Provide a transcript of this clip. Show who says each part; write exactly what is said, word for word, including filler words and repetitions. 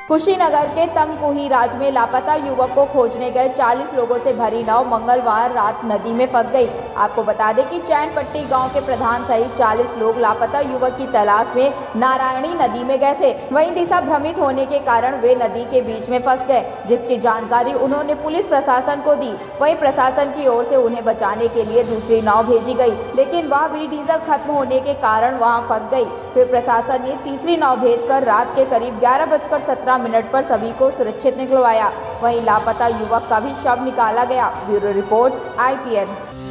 Speaker 1: कुशीनगर के तमकुहीराज में लापता युवक को खोजने गए चालीस लोगों से भरी नाव मंगलवार रात नदी में फंस गई। आपको बता दें कि चैनपट्टी गांव के प्रधान सहित चालीस लोग लापता युवक की तलाश में नारायणी नदी में गए थे। वहीं दिशा भ्रमित होने के कारण वे नदी के बीच में फंस गए, जिसकी जानकारी उन्होंने पुलिस प्रशासन को दी। वहीं प्रशासन की ओर से उन्हें बचाने के लिए दूसरी नाव भेजी गई, लेकिन वह भी डीजल खत्म होने के कारण वहां फंस गई। फिर प्रशासन ने तीसरी नाव भेजकर रात के करीब ग्यारह बजकर सत्रह मिनट पर सभी को सुरक्षित निकलवाया। वहीं लापता युवक का भी शव निकाला गया। Bureau report I P N.